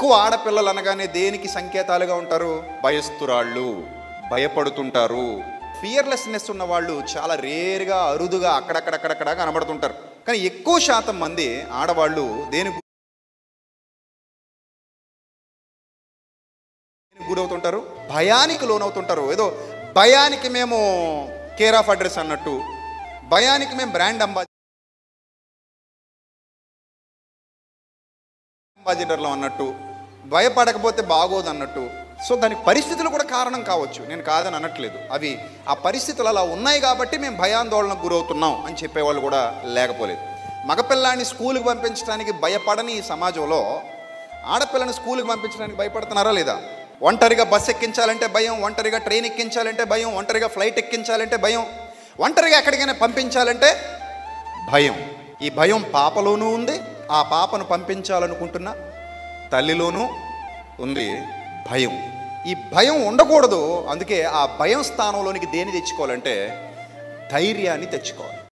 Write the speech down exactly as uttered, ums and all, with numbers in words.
ఎక్కువ ఆడపిల్లలు అనగానే దేనికి సంకేతాలుగా ఉంటారు? భయస్తురాళ్ళు, భయపడుతుంటారు. ఫియర్లెస్నెస్ ఉన్న వాళ్ళు చాలా రేర్గా, అరుదుగా అక్కడక్కడక్కడక్కడ కనబడుతుంటారు. కానీ ఎక్కువ శాతం మంది ఆడవాళ్ళు దేనికి గురవుతుంటారు? భయానికి లోనవుతుంటారు. ఏదో భయానికి మేము కేర్ ఆఫ్ అడ్రస్ అన్నట్టు, భయానికి మేము బ్రాండ్ అంబా అంబాసిడర్లో అన్నట్టు, భయపడకపోతే బాగోదు అన్నట్టు. సో దానికి పరిస్థితులు కూడా కారణం కావచ్చు, నేను కాదని అనట్లేదు. అవి ఆ పరిస్థితులు అలా ఉన్నాయి కాబట్టి మేము భయాందోళనకు గురవుతున్నాం అని చెప్పేవాళ్ళు కూడా లేకపోలేదు. మగపిల్లాన్ని స్కూల్కి పంపించడానికి భయపడని ఈ సమాజంలో ఆడపిల్లని స్కూల్కి పంపించడానికి భయపడుతున్నారా లేదా? ఒంటరిగా బస్సు ఎక్కించాలంటే భయం, ఒంటరిగా ట్రైన్ ఎక్కించాలంటే భయం, ఒంటరిగా ఫ్లైట్ ఎక్కించాలంటే భయం, ఒంటరిగా ఎక్కడికైనా పంపించాలంటే భయం. ఈ భయం పాపలోనూ ఉంది, ఆ పాపను పంపించాలనుకుంటున్న తల్లిలోనూ ఉంది భయం. ఈ భయం ఉండకూడదు. అందుకే ఆ భయం స్థానంలోనికి దేని తెచ్చుకోవాలంటే ధైర్యాన్ని తెచ్చుకోవాలి.